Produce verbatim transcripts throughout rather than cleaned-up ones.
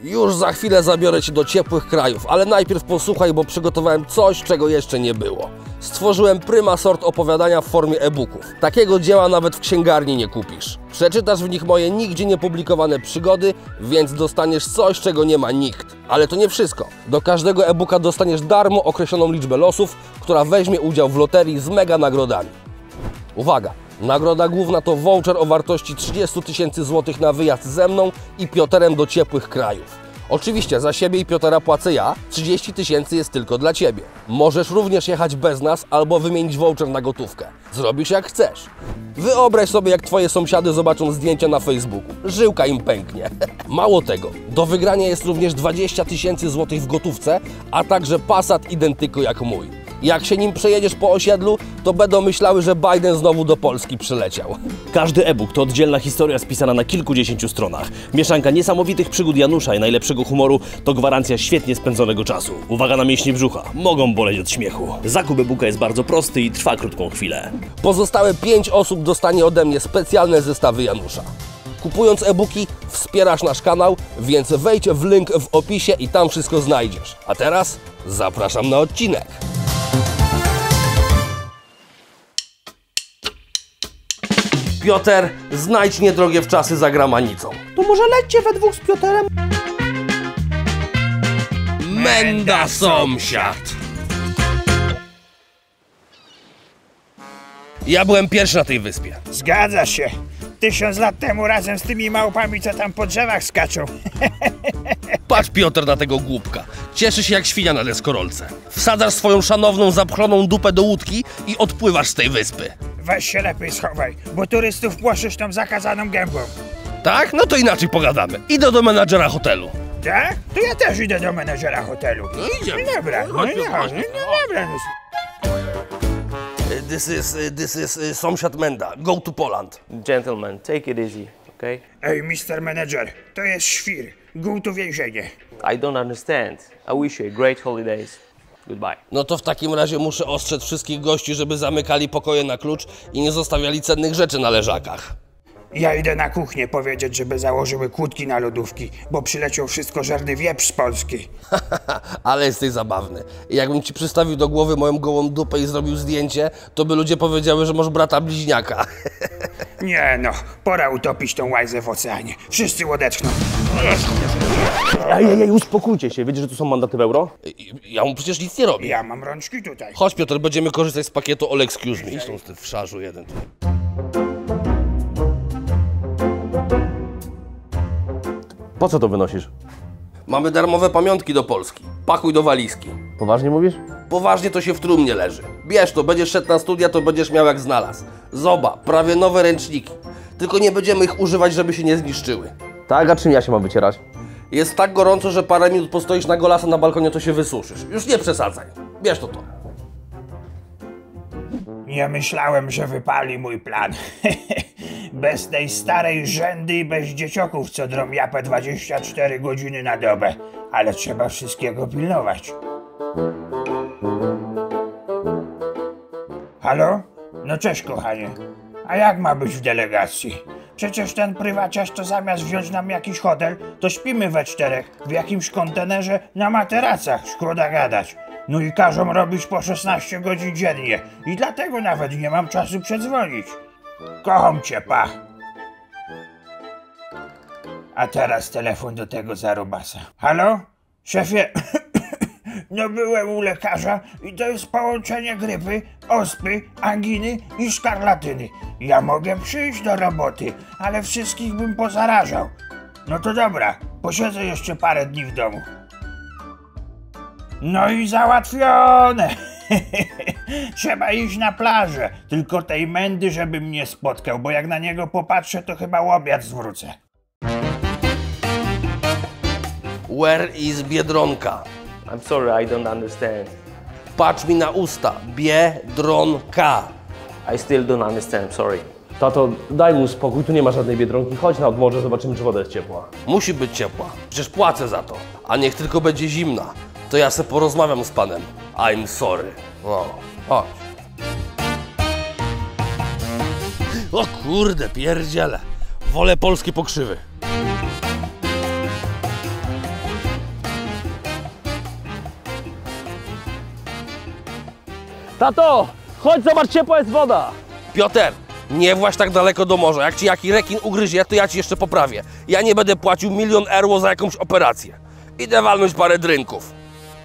Już za chwilę zabiorę Cię do ciepłych krajów, ale najpierw posłuchaj, bo przygotowałem coś, czego jeszcze nie było. Stworzyłem prima sort opowiadania w formie e-booków. Takiego dzieła nawet w księgarni nie kupisz. Przeczytasz w nich moje nigdzie niepublikowane przygody, więc dostaniesz coś, czego nie ma nikt. Ale to nie wszystko. Do każdego e-booka dostaniesz darmo określoną liczbę losów, która weźmie udział w loterii z mega nagrodami. Uwaga! Nagroda główna to voucher o wartości trzydzieści tysięcy złotych na wyjazd ze mną i Piotrem do ciepłych krajów. Oczywiście za siebie i Piotra płacę ja, trzydzieści tysięcy jest tylko dla Ciebie. Możesz również jechać bez nas albo wymienić voucher na gotówkę. Zrobisz jak chcesz. Wyobraź sobie, jak Twoje sąsiady zobaczą zdjęcia na Facebooku. Żyłka im pęknie. Mało tego, do wygrania jest również dwadzieścia tysięcy złotych w gotówce, a także Passat Identico jak mój. Jak się nim przejedziesz po osiedlu, to będą myślały, że Biden znowu do Polski przyleciał. Każdy e-book to oddzielna historia spisana na kilkudziesięciu stronach. Mieszanka niesamowitych przygód Janusza i najlepszego humoru to gwarancja świetnie spędzonego czasu. Uwaga na mięśnie brzucha, mogą boleć od śmiechu. Zakup e-booka jest bardzo prosty i trwa krótką chwilę. Pozostałe pięć osób dostanie ode mnie specjalne zestawy Janusza. Kupując e-booki wspierasz nasz kanał, więc wejdź w link w opisie i tam wszystko znajdziesz. A teraz zapraszam na odcinek. Piotr, znajdź niedrogie wczasy za gramanicą. To może lećcie we dwóch z Piotrem? Menda sąsiad! Ja byłem pierwszy na tej wyspie. Zgadza się. Tysiąc lat temu razem z tymi małpami, co tam po drzewach skaczą. Patrz, Piotr, na tego głupka. Cieszy się jak świnia na deskorolce. Wsadzasz swoją szanowną, zapchloną dupę do łódki i odpływasz z tej wyspy. Weź się lepiej schowaj, bo turystów płoszysz tą zakazaną gębą. Tak? No to inaczej pogadamy. Idę do menadżera hotelu. Tak? To ja też idę do menedżera hotelu. No idziemy. No dobra, no, Chodźmy, no, chodźmy. no dobra. No. This is, this is uh, sąsiad Menda. Go to Poland. Gentlemen, take it easy, okay? Ej, mister Manager, to jest świr. Gół to więzienie. I don't understand. I wish you a great holidays. Goodbye. No to w takim razie muszę ostrzec wszystkich gości, żeby zamykali pokoje na klucz i nie zostawiali cennych rzeczy na leżakach. Ja idę na kuchnię powiedzieć, żeby założyły kłódki na lodówki, bo przyleciał wszystko żerny wieprz z Polski. Ale jesteś zabawny. Jakbym ci przystawił do głowy moją gołą dupę i zrobił zdjęcie, to by ludzie powiedziały, że masz brata bliźniaka. Nie no, pora utopić tą łajzę w oceanie. Wszyscy odetchną. Ej, ej, ej, uspokójcie się. Wiecie, że tu są mandaty w euro? Ja mu przecież nic nie robię. Ja mam rączki tutaj. Chodź, Piotr, będziemy korzystać z pakietu All Excuse Me. Idź tą w szarzu jeden. Po co to wynosisz? Mamy darmowe pamiątki do Polski. Pakuj do walizki. Poważnie mówisz? Poważnie to się w trumnie leży. Bierz to, będziesz szedł na studia, to będziesz miał jak znalazł. Zoba, prawie nowe ręczniki. Tylko nie będziemy ich używać, żeby się nie zniszczyły. Tak, a czym ja się mam wycierać? Jest tak gorąco, że parę minut postoisz na golasa na balkonie, to się wysuszysz. Już nie przesadzaj. Bierz to to. Nie myślałem, że wypali mój plan. Bez tej starej żędy i bez dziecioków, co drą japę dwadzieścia cztery godziny na dobę. Ale trzeba wszystkiego pilnować. Halo? No cześć, kochanie. A jak ma być w delegacji? Przecież ten prywaciarz to zamiast wziąć nam jakiś hotel, to śpimy we czterech w jakimś kontenerze na materacach. Szkoda gadać. No i każą robić po szesnaście godzin dziennie. I dlatego nawet nie mam czasu przedzwonić. Kocham cię, pa. A teraz telefon do tego zarobasa. Halo? Szefie, no byłem u lekarza i to jest połączenie grypy, ospy, anginy i szkarlatyny. Ja mogę przyjść do roboty, ale wszystkich bym pozarażał. No to dobra, posiedzę jeszcze parę dni w domu. No i załatwione! Trzeba iść na plażę, tylko tej Mendy, żebym nie spotkał, bo jak na niego popatrzę, to chyba łobiat zwrócę. Where is Biedronka? I'm sorry, I don't understand. Patrz mi na usta. Biedronka. I still don't understand, sorry. Tato, daj mu spokój, tu nie ma żadnej Biedronki. Chodź na odmorze, zobaczymy, czy woda jest ciepła. Musi być ciepła. Przecież płacę za to. A niech tylko będzie zimna. To ja se porozmawiam z panem. I'm sorry. O, chodź. O kurde, pierdziele. Wolę polskie pokrzywy. Tato, chodź zobacz, ciepła jest woda. Piotr, nie właź tak daleko do morza. Jak ci jaki rekin ugryzie, to ja ci jeszcze poprawię. Ja nie będę płacił milion euro za jakąś operację. Idę walnąć parę drinków.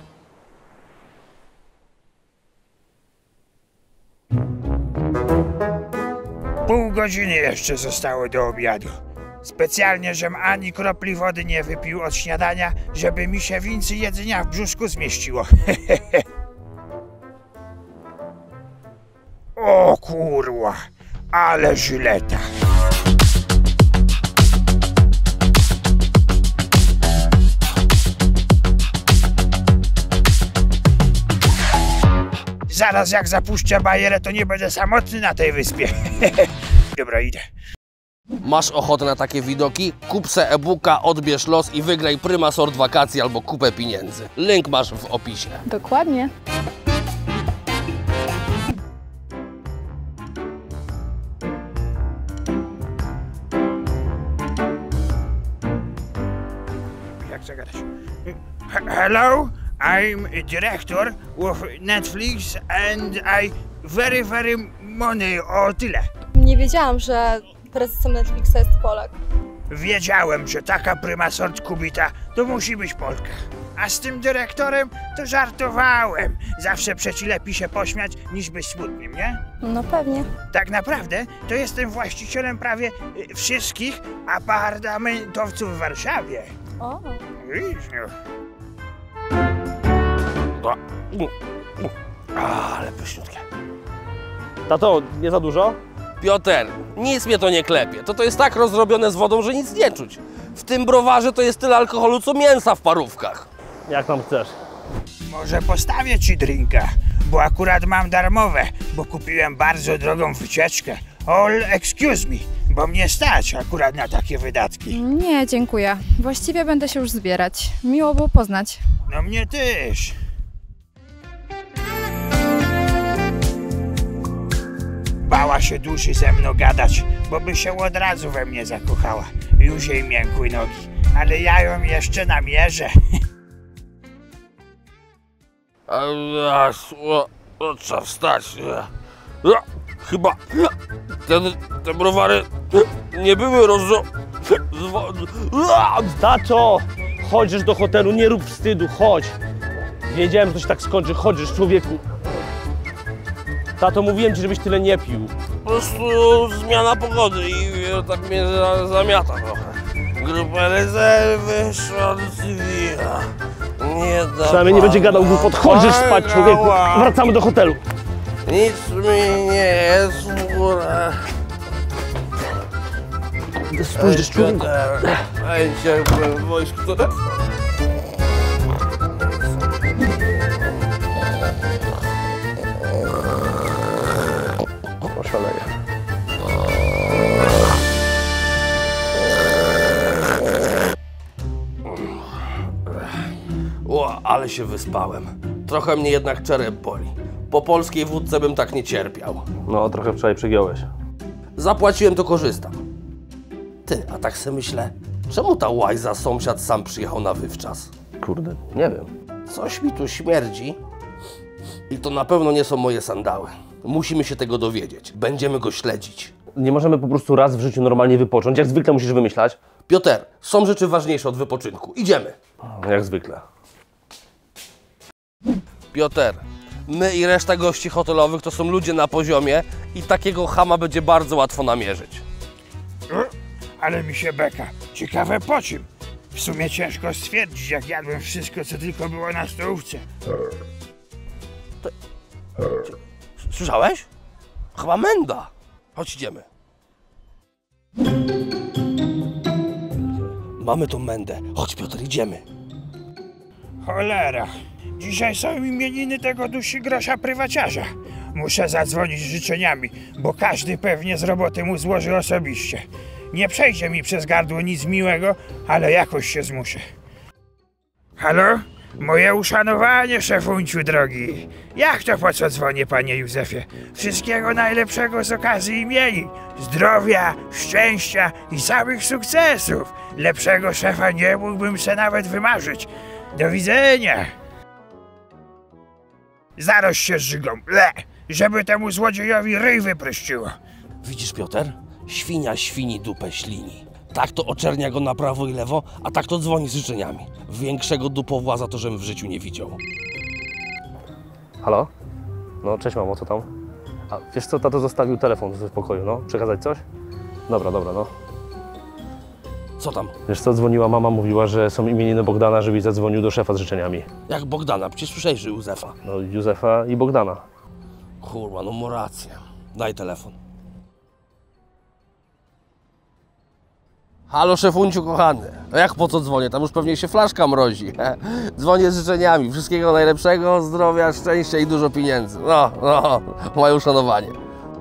Pół godziny jeszcze zostało do obiadu. Specjalnie, żem ani kropli wody nie wypił od śniadania, żeby mi się więcej jedzenia w brzuszku zmieściło. O kurwa, ale żyleta. Zaraz jak zapuszczę bajerę, to nie będę samotny na tej wyspie. Dobra, idę. Masz ochotę na takie widoki? Kup se e-booka, odbierz los i wygraj Prima Sort wakacji albo kupę pieniędzy. Link masz w opisie. Dokładnie. Jak zagadać? Hello, I'm a director of Netflix and I very, very money, o tyle. Nie wiedziałam, że prezesem Netflixa jest Polak. Wiedziałem, że taka Prima Sort Kubita to musi być Polka. A z tym dyrektorem to żartowałem. Zawsze przeci lepiej się pośmiać niż być smutnym, nie? No pewnie. Tak naprawdę to jestem właścicielem prawie y, wszystkich apartamentowców w Warszawie. O. Widzisz, no. A, ale pyszniutkie. Tato, nie za dużo? Piotr, nic mnie to nie klepie. To to jest tak rozrobione z wodą, że nic nie czuć. W tym browarze to jest tyle alkoholu, co mięsa w parówkach. Jak tam chcesz. Może postawię ci drinka, bo akurat mam darmowe, bo kupiłem bardzo drogą wycieczkę. All excuse me, bo mnie stać akurat na takie wydatki. Nie, dziękuję. Właściwie będę się już zbierać. Miło było poznać. No mnie też. Bała się duszy ze mną gadać, bo by się od razu we mnie zakochała. Już jej miękły nogi, ale ja ją jeszcze namierzę. A, a, o, o, trzeba wstać. A, chyba te, te browary nie były rozro... Tato, chodzisz do hotelu, nie rób wstydu, chodź. Wiedziałem, że to się tak skończy, chodzisz, człowieku. Tato, mówiłem ci, żebyś tyle nie pił. Po prostu zmiana pogody i tak mnie za, zamiata trochę. Grupa rezerwy, szłam cywila. Nie da Przynajmniej nie będzie gadał głupot. Chodzisz spać, człowieku. Wracamy do hotelu. Nic mi nie jest w górę. Spójrz, człowieku. Będzie w wojsku. To... Oszaleję. O, ale się wyspałem. Trochę mnie jednak czerep boli. Po polskiej wódce bym tak nie cierpiał. No, trochę wczoraj przegiąłeś. Zapłaciłem, to korzystam. Ty, a tak se myślę, czemu ta łajza sąsiad sam przyjechał na wywczas? Kurde, nie wiem. Coś mi tu śmierdzi i to na pewno nie są moje sandały. Musimy się tego dowiedzieć. Będziemy go śledzić. Nie możemy po prostu raz w życiu normalnie wypocząć. Jak zwykle musisz wymyślać. Piotr, są rzeczy ważniejsze od wypoczynku. Idziemy. Jak zwykle. Piotr, my i reszta gości hotelowych to są ludzie na poziomie i takiego chama będzie bardzo łatwo namierzyć. Ale mi się beka. Ciekawe po czym. W sumie ciężko stwierdzić, jak jadłem wszystko, co tylko było na stołówce. Słyszałeś? Chyba menda. Chodź, idziemy. Mamy tą mędę. Chodź, Piotr, idziemy. Cholera. Dzisiaj są imieniny tego dusi grosza prywaciarza. Muszę zadzwonić z życzeniami, bo każdy pewnie z roboty mu złoży osobiście. Nie przejdzie mi przez gardło nic miłego, ale jakoś się zmuszę. Halo? Moje uszanowanie, szefunciu drogi. Jak to po co dzwonię, panie Józefie? Wszystkiego najlepszego z okazji imienin. Zdrowia, szczęścia i samych sukcesów. Lepszego szefa nie mógłbym se nawet wymarzyć. Do widzenia. Zaraz się żygą. Le. żeby temu złodziejowi ryj wypryszczyło. Widzisz, Piotr? Świnia świni dupę ślini. Tak to oczernia go na prawo i lewo, a tak to dzwoni z życzeniami. Większego dupowłaza to żem w życiu nie widział. Halo? No, cześć mamo, co tam? A wiesz co, tato zostawił telefon w pokoju, no? Przekazać coś? Dobra, dobra, no. Co tam? Wiesz co, dzwoniła mama, mówiła, że są imieniny Bogdana, żebyś zadzwonił do szefa z życzeniami. Jak Bogdana? Przecież słyszałeś, że Józefa. No, Józefa i Bogdana. Kurwa, no ma rację. Daj telefon. Halo, szefunciu kochany. No jak po co dzwonię? Tam już pewnie się flaszka mrozi. Dzwonię z życzeniami. Wszystkiego najlepszego, zdrowia, szczęścia i dużo pieniędzy. No, no, moje uszanowanie.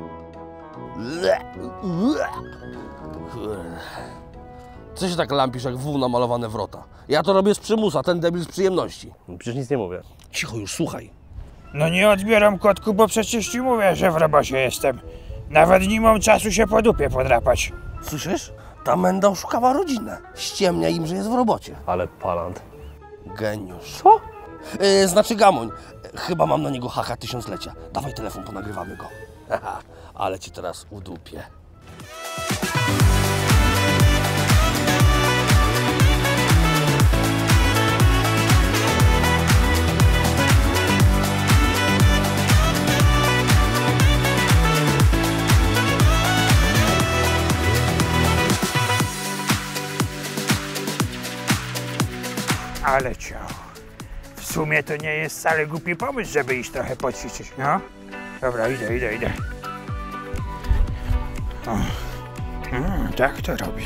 Co się tak lampisz jak wół namalowane wrota? Ja to robię z przymusa, ten debil z przyjemności. No, przecież nic nie mówię. Cicho już, słuchaj. No nie odbieram, kotku, bo przecież ci mówię, że w robocie jestem. Nawet nie mam czasu się po dupie podrapać. Słyszysz? Ta menda oszukała rodzinę. Ściemnia im, że jest w robocie. Ale palant. Geniusz. Co? Yy, znaczy Gamoń. Chyba mam na niego haha tysiąclecia. Dawaj telefon, ponagrywamy go. Haha, ale ci teraz udupię. Ale cio. W sumie to nie jest wcale głupi pomysł, żeby iść trochę poćwiczyć, no. Dobra, idę, idę, idę. O. Mm, tak to robi.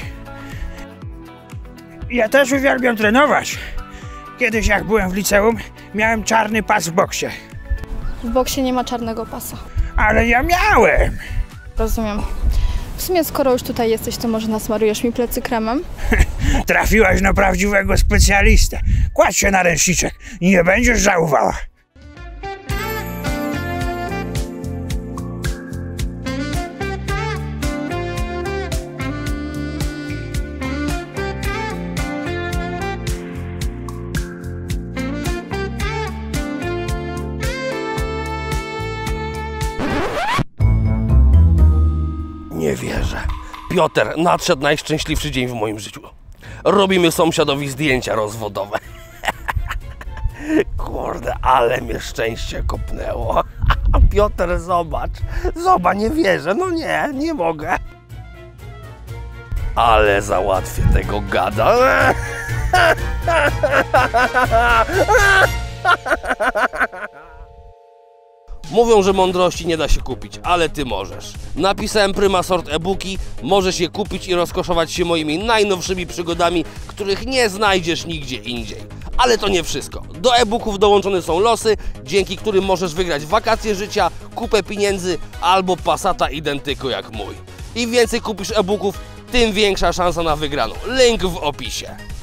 Ja też uwielbiam trenować. Kiedyś jak byłem w liceum, miałem czarny pas w boksie. W boksie nie ma czarnego pasa. Ale ja miałem! Rozumiem. W sumie skoro już tutaj jesteś, to może nasmarujesz mi plecy kremem? Trafiłaś na prawdziwego specjalistę. Kładź się na ręczniczek, nie będziesz żałowała. Nie wierzę. Piotr, nadszedł najszczęśliwszy dzień w moim życiu. Robimy sąsiadowi zdjęcia rozwodowe. Kurde, ale mnie szczęście kopnęło. Piotr, zobacz. Zobacz, nie wierzę. No nie, nie mogę. Ale załatwię tego gada. Mówią, że mądrości nie da się kupić, ale ty możesz. Napisałem Prymasort e-booki, możesz je kupić i rozkoszować się moimi najnowszymi przygodami, których nie znajdziesz nigdzie indziej. Ale to nie wszystko. Do e-booków dołączone są losy, dzięki którym możesz wygrać wakacje życia, kupę pieniędzy albo Passata Identico jak mój. Im więcej kupisz e-booków, tym większa szansa na wygraną. Link w opisie.